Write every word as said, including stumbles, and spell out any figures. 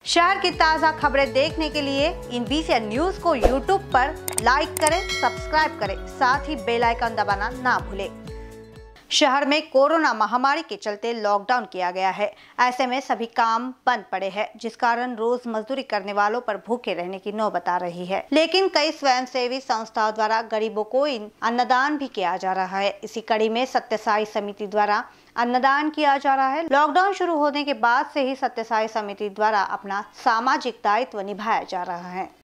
शहर की ताज़ा खबरें देखने के लिए इन बीसीएन न्यूज को यूट्यूब पर लाइक करें, सब्सक्राइब करें, साथ ही बेल आइकन दबाना ना भूलें। शहर में कोरोना महामारी के चलते लॉकडाउन किया गया है। ऐसे में सभी काम बंद पड़े हैं, जिस कारण रोज मजदूरी करने वालों पर भूखे रहने की नौबत आ रही है। लेकिन कई स्वयंसेवी संस्थाओं द्वारा गरीबों को अन्नदान भी किया जा रहा है। इसी कड़ी में सत्य साई समिति द्वारा अन्नदान किया जा रहा है। लॉकडाउन शुरू होने के बाद से ही सत्य साई समिति द्वारा अपना सामाजिक दायित्व निभाया जा रहा है।